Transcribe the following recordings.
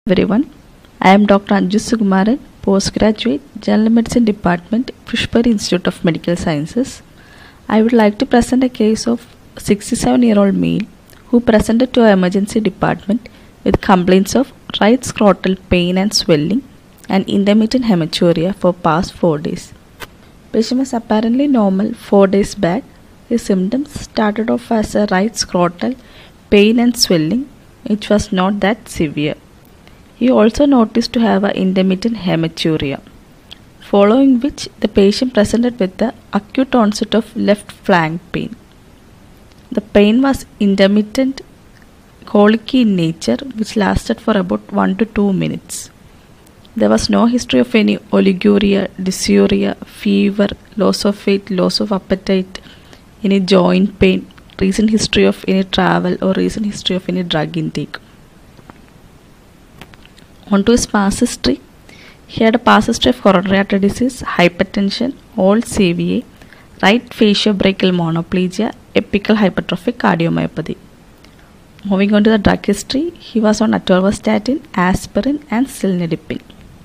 Everyone, I am Dr. Anju Sukumaran, Postgraduate, General Medicine Department, Fishbury Institute of Medical Sciences. I would like to present a case of a 67-year-old male who presented to our emergency department with complaints of right scrotal pain and swelling and intermittent hematuria for past 4 days. Patient was apparently normal 4 days back. His symptoms started off as a right scrotal pain and swelling, which was not that severe. He also noticed to have an intermittent hematuria, following which the patient presented with the acute onset of left flank pain. The pain was intermittent, colicky in nature, which lasted for about 1 to 2 minutes. There was no history of any oliguria, dysuria, fever, loss of weight, loss of appetite, any joint pain, recent history of any travel or recent history of any drug intake. On to his past history. He had a past history of coronary artery disease, hypertension, old CVA, right faciobrachial monoplegia, apical hypertrophic cardiomyopathy. Moving on to the drug history, he was on atorvastatin, aspirin and cilnidipine.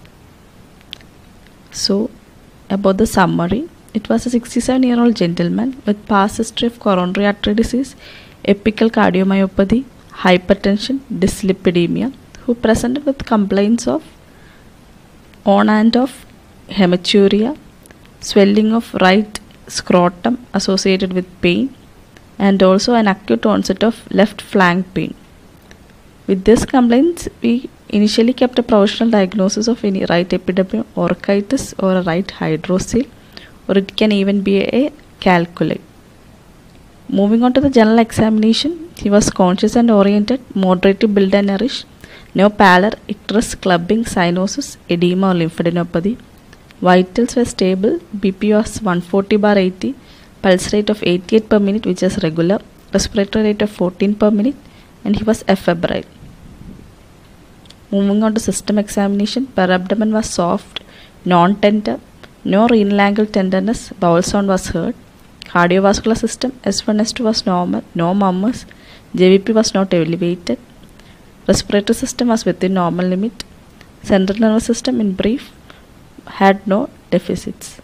So, about the summary, it was a 67-year-old gentleman with past history of coronary artery disease, apical cardiomyopathy, hypertension, dyslipidemia, who presented with complaints of on and off hematuria, swelling of right scrotum associated with pain, and also an acute onset of left flank pain. With these complaints, we initially kept a provisional diagnosis of any right epidermal orchitis or a right hydrocele, or it can even be a calculi. Moving on to the general examination, he was conscious and oriented, moderately built and nourished, no pallor, icterus, clubbing, cyanosis, edema or lymphadenopathy. Vitals were stable, BP was 140/80, pulse rate of 88 per minute which is regular, respiratory rate of 14 per minute, and he was afebrile. Moving on to system examination, per abdomen was soft, non-tender, no renal angle tenderness, bowel sound was heard. Cardiovascular system, S1, S2 was normal, no murmurs, JVP was not elevated. Respiratory system was within normal limit. Central nervous system, in brief, had no deficits.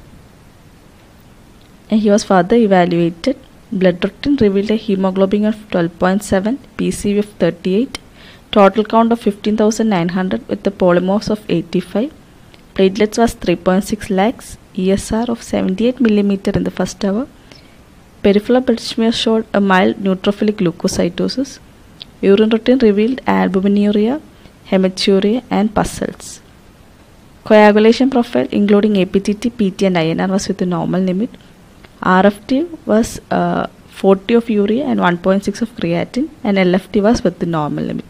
And he was further evaluated. Blood routine revealed a hemoglobin of 12.7, PCV of 38, total count of 15,900 with the polymorphs of 85. Platelets was 3.6 lakhs, ESR of 78 mm in the first hour. Peripheral blood smear showed a mild neutrophilic leukocytosis. Urine routine revealed albuminuria, hematuria and pus cells. Coagulation profile including APTT, PT and INR was within normal limit. RFT was 40 of urea and 1.6 of creatinine, and LFT was within normal limit.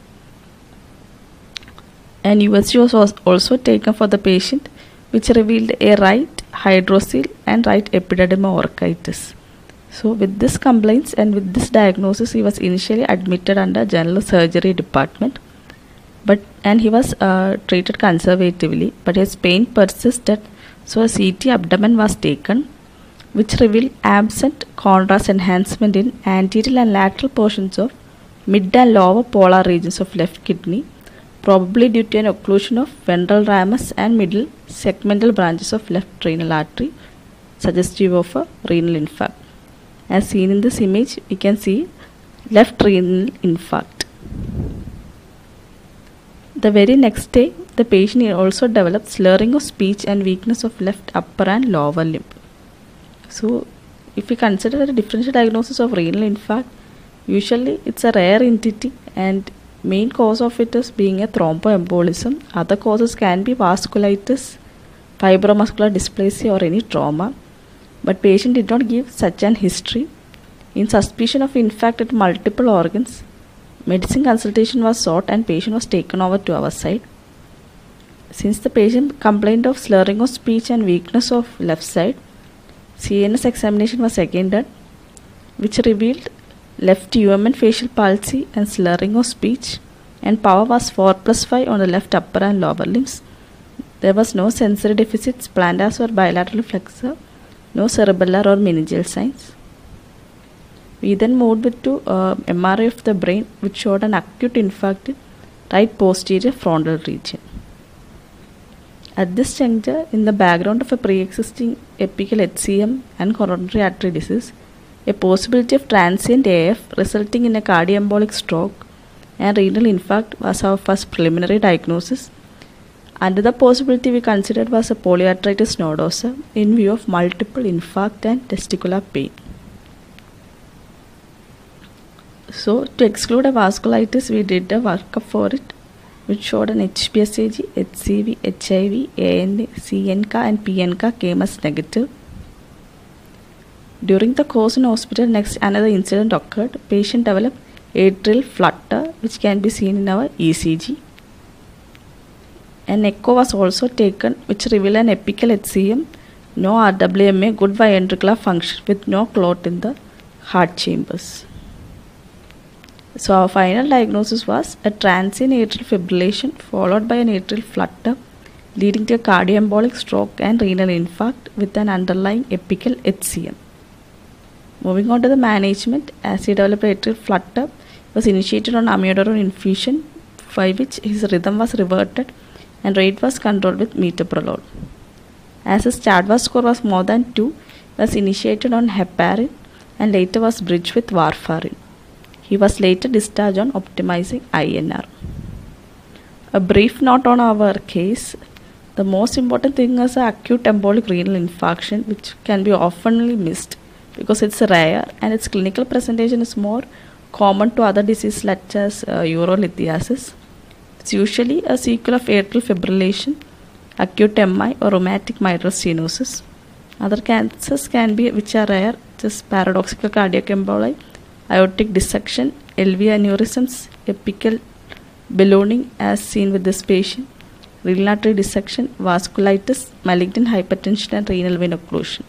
And USG was also taken for the patient, which revealed a right hydrocele and right epidermal orchitis. So with this complaints and with this diagnosis, he was initially admitted under general surgery department, and he was treated conservatively, but his pain persisted, so a CT abdomen was taken, which revealed absent contrast enhancement in anterior and lateral portions of mid and lower polar regions of left kidney, probably due to an occlusion of ventral ramus and middle segmental branches of left renal artery, suggestive of a renal infarct. As seen in this image, we can see left renal infarct. The very next day, the patient also developed slurring of speech and weakness of left upper and lower limb. So, if we consider the differential diagnosis of renal infarct, usually it's a rare entity and main cause of it is being a thromboembolism. Other causes can be vasculitis, fibromuscular dysplasia or any trauma. But patient did not give such an history. In suspicion of infarct at multiple organs, medicine consultation was sought and patient was taken over to our side. Since the patient complained of slurring of speech and weakness of left side, CNS examination was again done, which revealed left UMN facial palsy and slurring of speech, and power was 4+5 on the left upper and lower limbs. There was no sensory deficits, plantar or bilateral flexor, no cerebellar or meningeal signs. We then moved to MRI of the brain, which showed an acute infarct right posterior frontal region. At this juncture, in the background of a pre-existing apical HCM and coronary artery disease, a possibility of transient AF resulting in a cardioembolic stroke and renal infarct was our first preliminary diagnosis. Another possibility we considered was a polyarteritis nodosa in view of multiple infarct and testicular pain. So, to exclude a vasculitis, we did a workup for it, which showed an HPSAG, HCV, HIV, ANA, CNK and PNK came as negative. During the course in hospital, next another incident occurred. Patient developed atrial flutter, which can be seen in our ECG. An echo was also taken, which revealed an apical HCM, no RWMA, good ventricular function with no clot in the heart chambers. So our final diagnosis was a transient atrial fibrillation followed by an atrial flutter leading to a cardioembolic stroke and renal infarct with an underlying apical HCM. Moving on to the management, as he developed atrial flutter, was initiated on amiodarone infusion, by which his rhythm was reverted and rate was controlled with metoprolol. As his CHA2DS score was more than 2, was initiated on heparin and later was bridged with warfarin. He was later discharged on optimizing INR. A brief note on our case. The most important thing is acute embolic renal infarction, which can be oftenly missed because it's rare and its clinical presentation is more common to other diseases such as urolithiasis. It's usually a sequel of atrial fibrillation, acute MI or rheumatic mitral stenosis. Other cancers can be which are rare, just paradoxical cardiac emboli, aortic dissection, LV aneurysms, apical ballooning as seen with this patient, renal artery dissection, vasculitis, malignant hypertension and renal vein occlusion.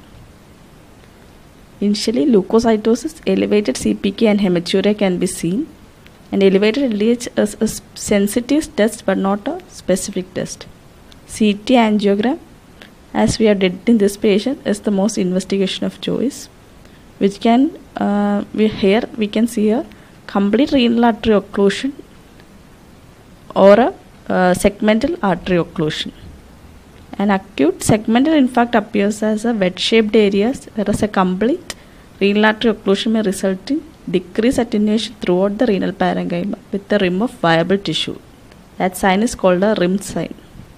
Initially, leukocytosis, elevated CPK and hematuria can be seen, and elevated LDH is a sensitive test but not a specific test. CT angiogram, as we have did in this patient, is the most investigation of choice, which can here we can see a complete renal artery occlusion or a segmental artery occlusion. An acute segmental infarct appears as a wedge-shaped areas, whereas a complete renal artery occlusion may result in decreased attenuation throughout the renal parenchyma with the rim of viable tissue. That sign is called a rim sign.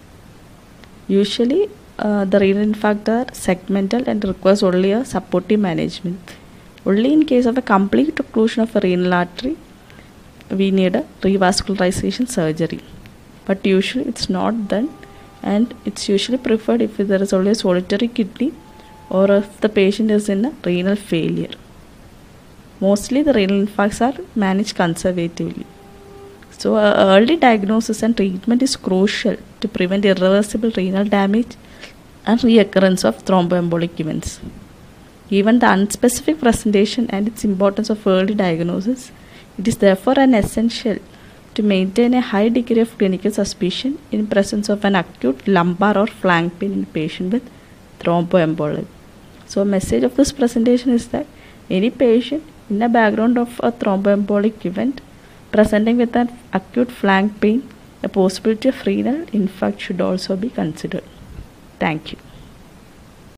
Usually, the renal infarct are segmental and requires only a supportive management. Only in case of a complete occlusion of a renal artery, we need a revascularization surgery. But usually it's not done, and it's usually preferred if there is only a solitary kidney or if the patient is in a renal failure. Mostly the renal infarcts are managed conservatively. So early diagnosis and treatment is crucial to prevent irreversible renal damage and reoccurrence of thromboembolic events. Given the unspecific presentation and its importance of early diagnosis, it is therefore an essential to maintain a high degree of clinical suspicion in presence of an acute lumbar or flank pain in a patient with thromboembolic. So a message of this presentation is that any patient in the background of a thromboembolic event presenting with an acute flank pain, a possibility of renal infarct should also be considered. Thank you.